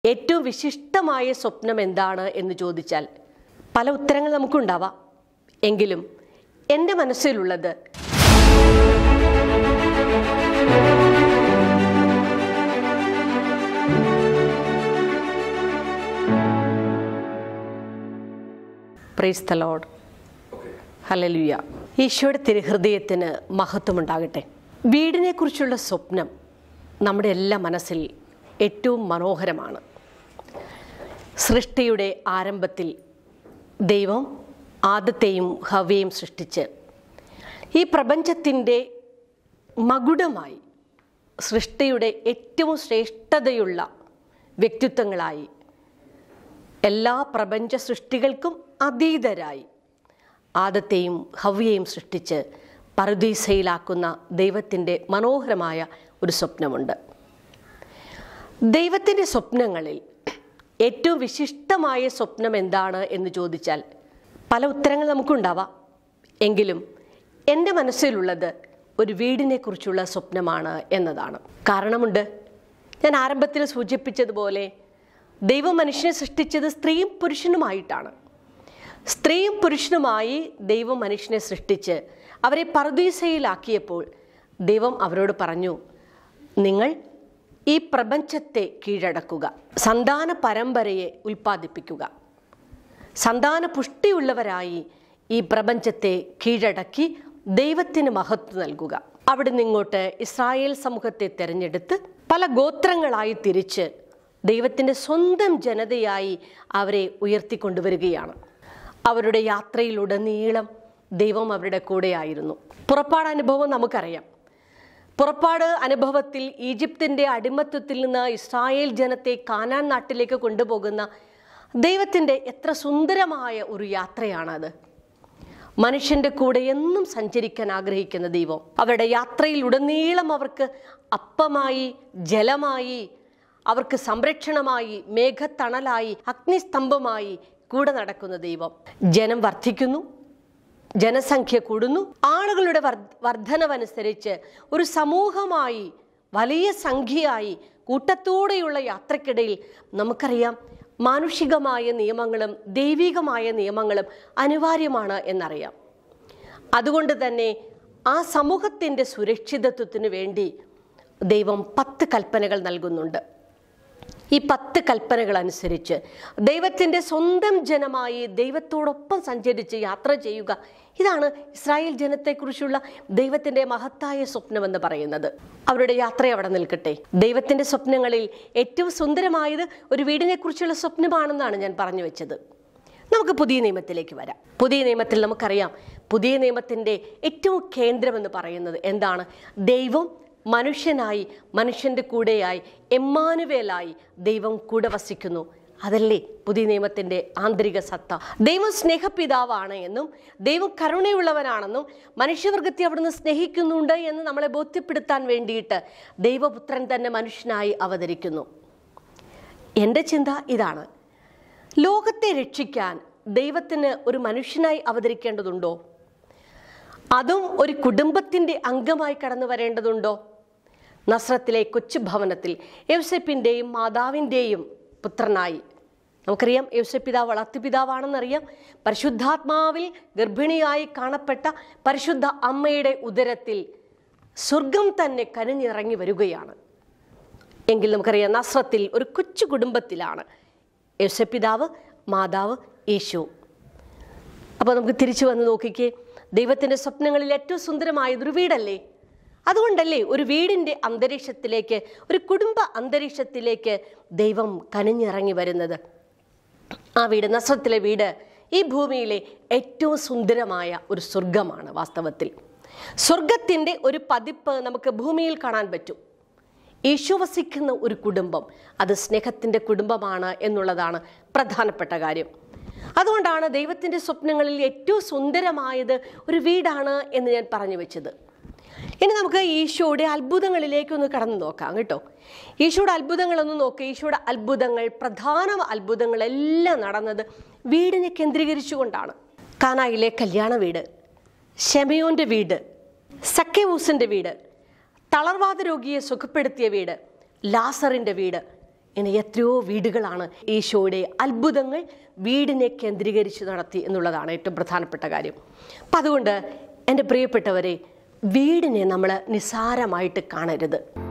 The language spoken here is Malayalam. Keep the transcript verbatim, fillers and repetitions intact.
ഏറ്റവും വിശിഷ്ടമായ സ്വപ്നം എന്താണ് എന്ന് ചോദിച്ചാൽ പല ഉത്തരങ്ങൾ നമുക്കുണ്ടാവാം. എങ്കിലും എൻ്റെ മനസ്സിലുള്ളത് പ്രൈസ് ദി ലോർഡ്, ഹല്ലേലൂയ. ഈശോയുടെ തിരുഹൃദയത്തിന് മഹത്വമുണ്ടാകട്ടെ. വീടിനെ കുറിച്ചുള്ള സ്വപ്നം നമ്മുടെ എല്ലാ മനസ്സിൽ ഏറ്റവും മനോഹരമാണ്. സൃഷ്ടിയുടെ ആരംഭത്തിൽ ദൈവം ആദത്തെയും ഹവ്വയെയും സൃഷ്ടിച്ച് ഈ പ്രപഞ്ചത്തിൻ്റെ മകുടമായി സൃഷ്ടിയുടെ ഏറ്റവും ശ്രേഷ്ഠതയുള്ള വ്യക്തിത്വങ്ങളായി എല്ലാ പ്രപഞ്ച സൃഷ്ടികൾക്കും അതീതരായി ആദത്തെയും ഹവ്വയെയും സൃഷ്ടിച്ച് പറുദീസയിലാക്കുന്ന ദൈവത്തിൻ്റെ മനോഹരമായ ഒരു സ്വപ്നമുണ്ട്. ദൈവത്തിൻ്റെ സ്വപ്നങ്ങളിൽ ഏറ്റവും വിശിഷ്ടമായ സ്വപ്നം എന്താണ് എന്ന് ചോദിച്ചാൽ പല ഉത്തരങ്ങൾ നമുക്കുണ്ടാവാം. എങ്കിലും എൻ്റെ മനസ്സിലുള്ളത് ഒരു വീടിനെ കുറിച്ചുള്ള സ്വപ്നമാണ് എന്നതാണ്. കാരണമുണ്ട്. ഞാൻ ആരംഭത്തിൽ സൂചിപ്പിച്ചതുപോലെ ദൈവം മനുഷ്യനെ സൃഷ്ടിച്ചത് സ്ത്രീയും പുരുഷനുമായിട്ടാണ്. സ്ത്രീയും പുരുഷനുമായി ദൈവം മനുഷ്യനെ സൃഷ്ടിച്ച് അവരെ പറുദീസയിലാക്കിയപ്പോൾ ദൈവം അവരോട് പറഞ്ഞു, നിങ്ങൾ ഈ പ്രപഞ്ചത്തെ കീഴടക്കുക, സന്താന പരമ്പരയെ ഉൽപ്പാദിപ്പിക്കുക, സന്താന പുഷ്ടിയുള്ളവരായി ഈ പ്രപഞ്ചത്തെ കീഴടക്കി ദൈവത്തിന് മഹത്വം നൽകുക. അവിടെ നിന്നിങ്ങോട്ട് ഇസ്രായേൽ സമൂഹത്തെ തിരഞ്ഞെടുത്ത് പല ഗോത്രങ്ങളായി തിരിച്ച് ദൈവത്തിൻ്റെ സ്വന്തം ജനതയായി അവരെ ഉയർത്തിക്കൊണ്ടുവരികയാണ്. അവരുടെ യാത്രയിലുടനീളം ദൈവം അവരുടെ കൂടെയായിരുന്നു. പുറപ്പാട് അനുഭവം നമുക്കറിയാം. പുറപ്പാട് അനുഭവത്തിൽ ഈജിപ്തിൻ്റെ അടിമത്വത്തിൽ നിന്ന് ഇസ്രായേൽ ജനത്തെ കാനാൻ നാട്ടിലേക്ക് കൊണ്ടുപോകുന്ന ദൈവത്തിൻ്റെ എത്ര സുന്ദരമായ ഒരു യാത്രയാണത്. മനുഷ്യൻ്റെ കൂടെ എന്നും സഞ്ചരിക്കാൻ ആഗ്രഹിക്കുന്ന ദൈവം അവരുടെ യാത്രയിലുടനീളം അവർക്ക് അപ്പമായി, ജലമായി, അവർക്ക് സംരക്ഷണമായി, മേഘത്തണലായി, അഗ്നിസ്തംഭമായി കൂടെ നടക്കുന്ന ദൈവം. ജനം വർദ്ധിക്കുന്നു, ജനസംഖ്യ കൂടുന്നു. ആളുകളുടെ വർധനവനുസരിച്ച് ഒരു സമൂഹമായി, വലിയ സംഖ്യയായി, കൂട്ടത്തോടെയുള്ള യാത്രക്കിടയിൽ നമുക്കറിയാം മാനുഷികമായ നിയമങ്ങളും ദൈവികമായ നിയമങ്ങളും അനിവാര്യമാണ് എന്നറിയാം. അതുകൊണ്ട് തന്നെ ആ സമൂഹത്തിൻ്റെ സുരക്ഷിതത്വത്തിന് വേണ്ടി ദൈവം പത്ത് കൽപ്പനകൾ നൽകുന്നുണ്ട്. ഈ പത്ത് കൽപ്പനകൾ അനുസരിച്ച് ദൈവത്തിൻ്റെ സ്വന്തം ജനമായി ദൈവത്തോടൊപ്പം സഞ്ചരിച്ച് യാത്ര ചെയ്യുക, ഇതാണ് ഇസ്രായേൽ ജനത്തെക്കുറിച്ചുള്ള ദൈവത്തിൻ്റെ മഹത്തായ സ്വപ്നമെന്ന് പറയുന്നത്. അവരുടെ യാത്ര അവിടെ നിൽക്കട്ടെ. ദൈവത്തിൻ്റെ സ്വപ്നങ്ങളിൽ ഏറ്റവും സുന്ദരമായത് ഒരു വീടിനെ കുറിച്ചുള്ള സ്വപ്നമാണെന്നാണ് ഞാൻ പറഞ്ഞു വെച്ചത്. നമുക്ക് പുതിയ നിയമത്തിലേക്ക് വരാം. പുതിയ നിയമത്തിൽ നമുക്കറിയാം, പുതിയ നിയമത്തിൻ്റെ ഏറ്റവും കേന്ദ്രമെന്ന് പറയുന്നത് എന്താണ്? ദൈവം മനുഷ്യനായി, മനുഷ്യൻ്റെ കൂടെയായി, എമ്മാനുവേലായി ദൈവം കൂടെ വസിക്കുന്നു. അതല്ലേ പുതിയ നിയമത്തിൻ്റെ ആന്തരിക സത്ത. ദൈവം സ്നേഹപിതാവാണ് എന്നും ദൈവം കരുണയുള്ളവനാണെന്നും മനുഷ്യവർഗത്തെ അവിടുന്ന് സ്നേഹിക്കുന്നുണ്ട് എന്ന് നമ്മളെ ബോധ്യപ്പെടുത്താൻ വേണ്ടിയിട്ട് ദൈവപുത്രൻ തന്നെ മനുഷ്യനായി അവതരിക്കുന്നു. എൻ്റെ ചിന്ത ഇതാണ്, ലോകത്തെ രക്ഷിക്കാൻ ദൈവത്തിന് ഒരു മനുഷ്യനായി അവതരിക്കേണ്ടതുണ്ടോ? അതും ഒരു കുടുംബത്തിൻ്റെ അംഗമായി കടന്നു വരേണ്ടതുണ്ടോ? നസ്രത്തിലെ കൊച്ചു ഭവനത്തിൽ യോസേപ്പിൻ്റെയും മാതാവിൻ്റെയും പുത്രനായി, നമുക്കറിയാം യോസേപ്പ് പിതാവ് വളർത്തുപിതാവാണെന്നറിയാം. പരിശുദ്ധാത്മാവിൽ ഗർഭിണിയായി കാണപ്പെട്ട പരിശുദ്ധ അമ്മയുടെ ഉദരത്തിൽ സ്വർഗം തന്നെ കനിഞ്ഞിറങ്ങി വരികയാണ്. എങ്കിൽ നമുക്കറിയാം നസ്രത്തിൽ ഒരു കൊച്ചു കുടുംബത്തിലാണ് യോസേപ്പ് പിതാവ്, മാതാവ്, യേശു. അപ്പോൾ നമുക്ക് തിരിച്ചു വന്ന് നോക്കിക്കേ, ദൈവത്തിൻ്റെ സ്വപ്നങ്ങളിൽ ഏറ്റവും സുന്ദരമായതൊരു വീടല്ലേ? അതുകൊണ്ടല്ലേ ഒരു വീടിൻ്റെ അന്തരീക്ഷത്തിലേക്ക്, ഒരു കുടുംബ അന്തരീക്ഷത്തിലേക്ക് ദൈവം കനിഞ്ഞിറങ്ങി വരുന്നത്. ആ വീട്, നസ്രത്തിലെ വീട്, ഈ ഭൂമിയിലെ ഏറ്റവും സുന്ദരമായ ഒരു സ്വർഗമാണ്. വാസ്തവത്തിൽ സ്വർഗത്തിൻ്റെ ഒരു പതിപ്പ് നമുക്ക് ഭൂമിയിൽ കാണാൻ പറ്റും. യേശു വസിക്കുന്ന ഒരു കുടുംബം, അത് സ്നേഹത്തിൻ്റെ കുടുംബമാണ് എന്നുള്ളതാണ് പ്രധാനപ്പെട്ട കാര്യം. അതുകൊണ്ടാണ് ദൈവത്തിൻ്റെ സ്വപ്നങ്ങളിൽ ഏറ്റവും സുന്ദരമായത് ഒരു വീടാണ് എന്ന് ഞാൻ പറഞ്ഞു വെച്ചത്. ഇനി നമുക്ക് ഈശോയുടെ അത്ഭുതങ്ങളിലേക്കൊന്ന് കടന്നു നോക്കാം കേട്ടോ. ഈശോയുടെ അത്ഭുതങ്ങളൊന്നും നോക്കുക. ഈശോയുടെ അത്ഭുതങ്ങൾ, പ്രധാന അത്ഭുതങ്ങളെല്ലാം നടന്നത് വീടിനെ കേന്ദ്രീകരിച്ചുകൊണ്ടാണ്. കാനായിലെ കല്യാണ വീട്, ശെമയോന്റെ വീട്, സക്കേവൂസിൻ്റെ വീട്, തളർവാദ രോഗിയെ സുഖപ്പെടുത്തിയ വീട്, ലാസറിൻ്റെ വീട്, ഇങ്ങനെ എത്രയോ വീടുകളാണ് ഈശോയുടെ അത്ഭുതങ്ങൾ വീടിനെ കേന്ദ്രീകരിച്ച് നടത്തി എന്നുള്ളതാണ് ഏറ്റവും പ്രധാനപ്പെട്ട കാര്യം. അപ്പം അതുകൊണ്ട് എൻ്റെ പ്രിയപ്പെട്ടവരെ, വീടിനെ നമ്മൾ നിസ്സാരമായിട്ട് കാണരുത്.